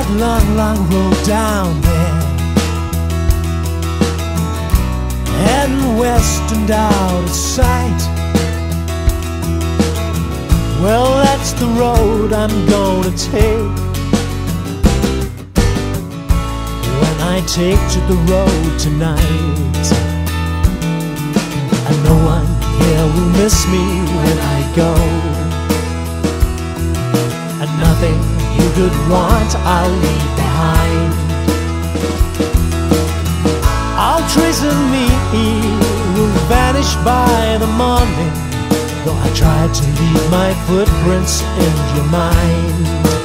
long, long road down there, heading west and out of sight. Well, that's the road I'm gonna take when I take to the road tonight. And no one here will miss me when I go, and nothing you could want I'll leave behind. All trace of me will vanish by the morning, though I tried to leave my footprints in your mind.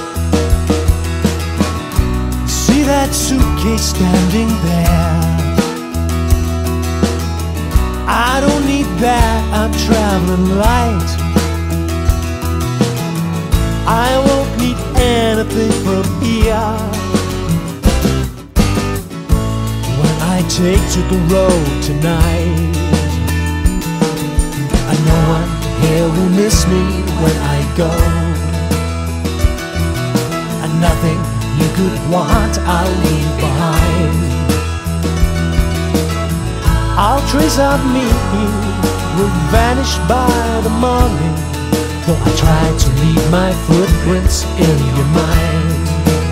See that suitcase standing there? I don't need that, I'm traveling light. I won't need anything from here when I take to the road tonight. And no one here will miss me when I go, and nothing you could want I'll leave behind. All trace of me will vanish by the morning, though I tried to leave my footprints in your mind.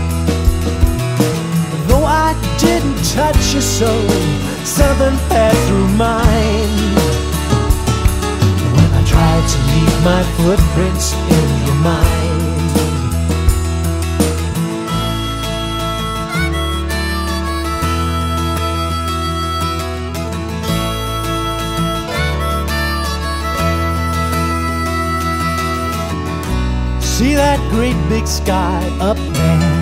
Though I didn't touch your soul, something passed through mine when I tried to leave my footprints in your mind. See that great big sky up there,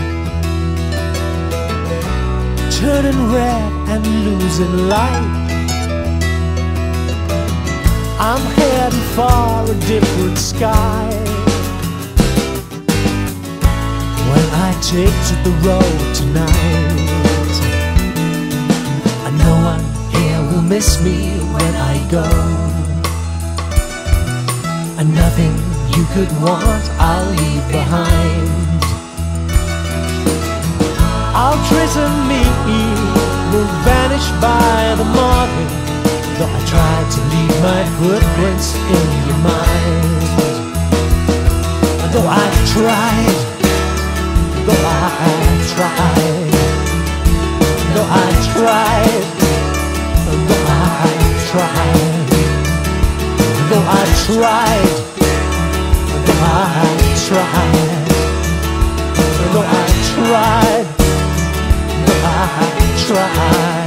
turning red and losing light. I'm heading for a different sky when I take to the road tonight. And no one here will miss me when I go, and nothing you could want I'll leave behind. All trace of me will vanish by the morning, though I tried to leave my footprints in your mind. Though I tried, though I tried, though I tried, though I tried, though I tried, I tried, though I tried, though I tried.